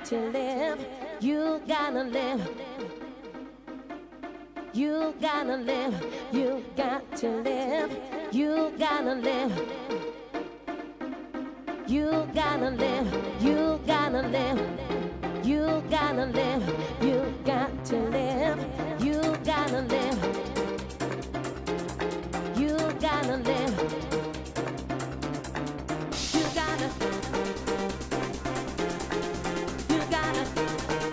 to live. You gotta live. You gotta live. You got to live. You gotta live. You gotta live. You gotta live. You gotta live. You got to live. You gotta live. You gotta live. You gotta. You gotta.